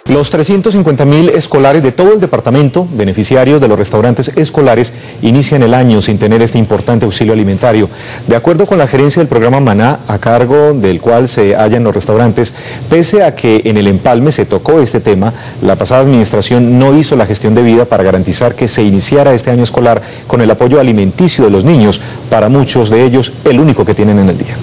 Los 350.000 escolares de todo el departamento, beneficiarios de los restaurantes escolares, inician el año sin tener este importante auxilio alimentario. De acuerdo con la gerencia del programa Maná, a cargo del cual se hallan los restaurantes, pese a que en el empalme se tocó este tema, la pasada administración no hizo la gestión debida para garantizar que se iniciara este año escolar con el apoyo alimenticio de los niños, para muchos de ellos el único que tienen en el día.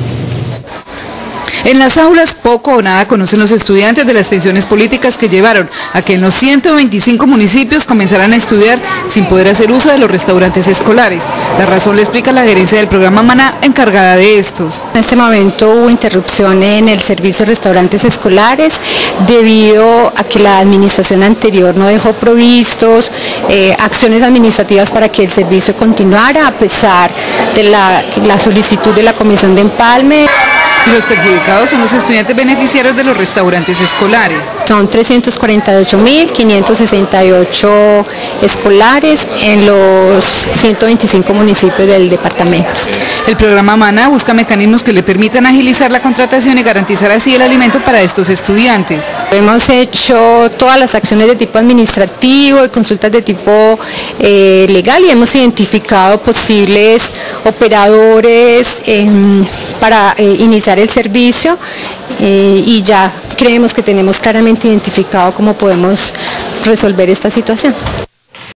En las aulas poco o nada conocen los estudiantes de las tensiones políticas que llevaron a que en los 125 municipios comenzaran a estudiar sin poder hacer uso de los restaurantes escolares. La razón la explica la gerencia del programa Maná, encargada de estos. En este momento hubo interrupción en el servicio de restaurantes escolares debido a que la administración anterior no dejó provistos acciones administrativas para que el servicio continuara a pesar de la solicitud de la Comisión de Empalme. Y los perjudicados son los estudiantes beneficiarios de los restaurantes escolares. Son 348.568 escolares en los 125 municipios del departamento. El programa Maná busca mecanismos que le permitan agilizar la contratación y garantizar así el alimento para estos estudiantes. Hemos hecho todas las acciones de tipo administrativo y consultas de tipo legal y hemos identificado posibles operadores para iniciar el servicio y ya creemos que tenemos claramente identificado cómo podemos resolver esta situación.